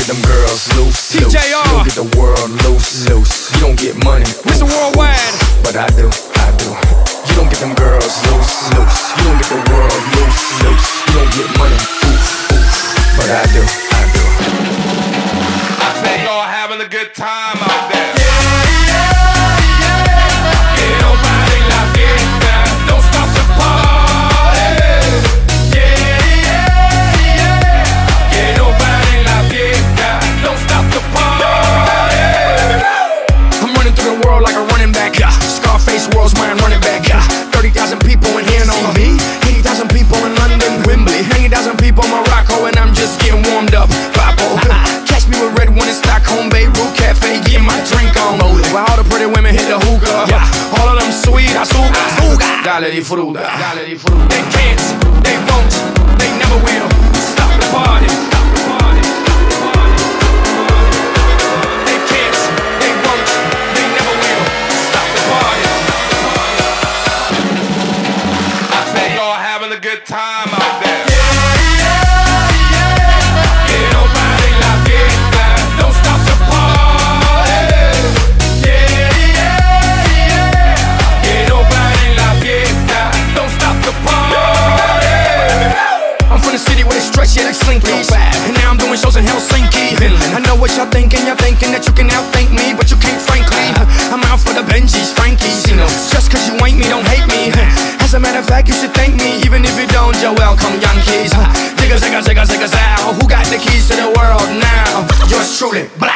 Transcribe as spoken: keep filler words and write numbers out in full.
get them girls loose, T J R. loose. You don't get the world loose, loose. You don't get money, Mister Worldwide. but I do, I do. You don't get them girls loose, loose. You don't get the world loose, loose. You don't get money, oof, oof. But I do, I do. I say y'all having a good time out there. World's mine, running back. Yeah. thirty thousand people in here, know me. eighty thousand people in London, Wembley. ninety thousand people in Morocco, and I'm just getting warmed up. Papo. Catch me with red one in Stockholm, Beirut Cafe, getting my drink on. Where all the pretty women hit the hookah. Yeah. All of them sweet, azúcar, azúcar. Dale di fruta. Dale di fruta. They can't, they won't, they never will stop the party. Stop the party. They can't, they won't, they never will stop the party. Having a good time out there. And now I'm doing shows in Helsinki. I know what y'all thinking, y'all thinking that you can outthink me, but you can't, frankly. I'm out for the Benjis, Frankies. Just cause you ain't me, don't hate me. As a matter of fact, you should thank me, even if you don't. You're welcome, Yankees. Zigga, zigga, zigga, zigga, zow. Who got the keys to the world now? Yours truly, blah.